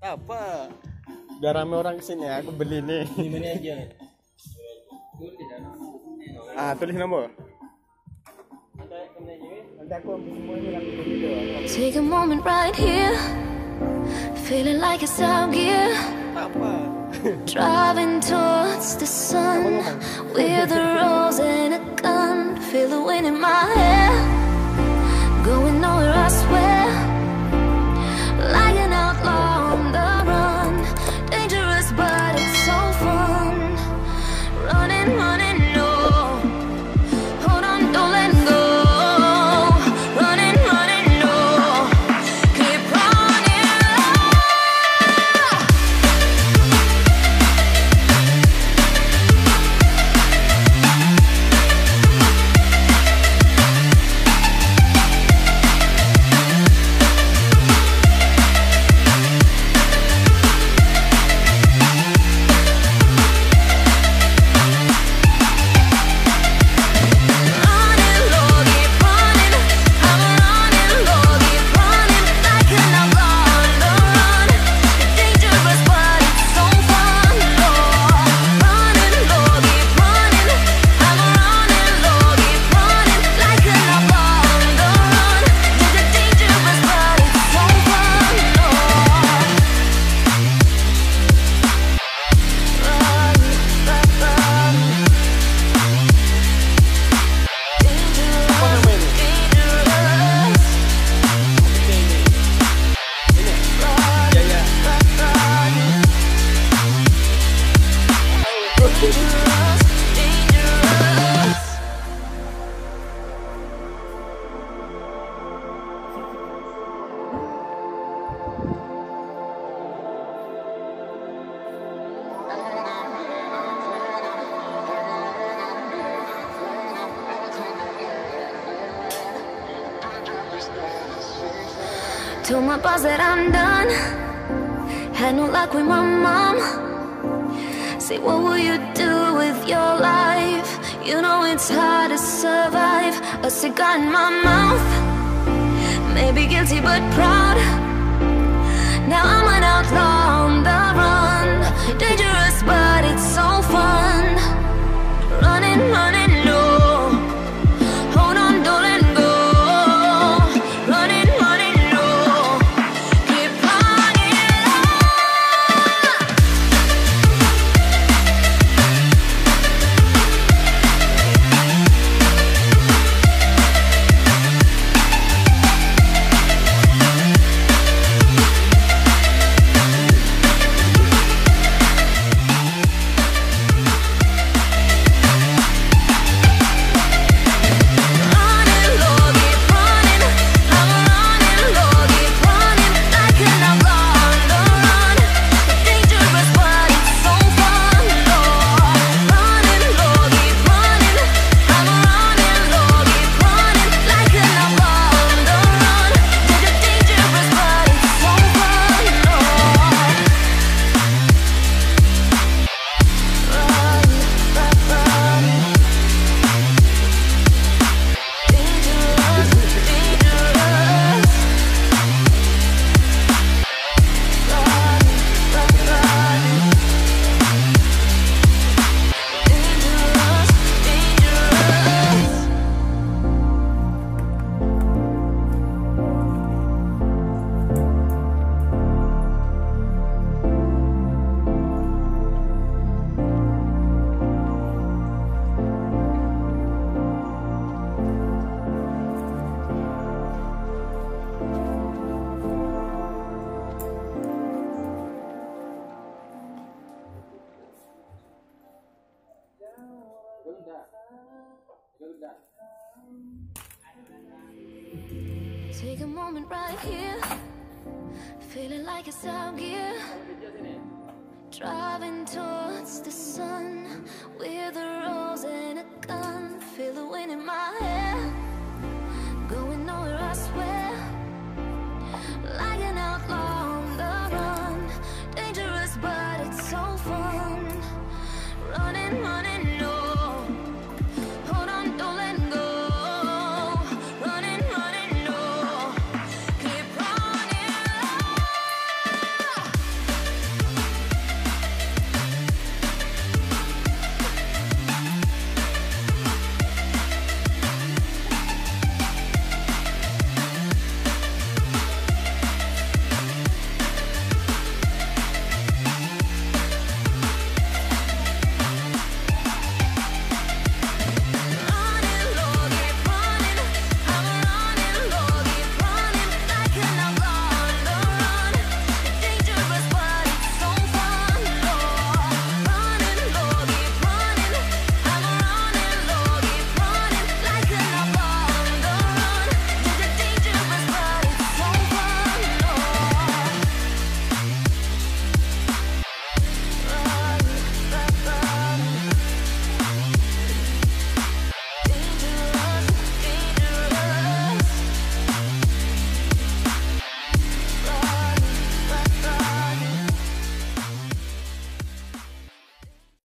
Apa? Biar rame orang kesini, aku beli nih. Di mana aja? Tulis nomor. Nanti aku ambil semua ini langsung ke video. Take a moment right here, feeling like it's out gear. Apa? Driving towards the sun with a rose and a gun. Feel the wind in my hair, going nowhere I swear. Like an outlaw on the run, dangerous but it's so fun. Running, running, no. Hold on, don't let go. Running, running, no. Keep running. Told my boss that I'm done. Had no luck with my mom. Say, what will you do with your life? You know it's hard to survive. A cigar in my mouth, maybe guilty but proud. Now I'm an outlaw on the run. Dangerous but it's so fun. Running, running, no. Hold on, don't let go. Running, running, no. Keep running. Take a moment right here, feeling like it's out gear. Driving towards the sun with a rose and a gun.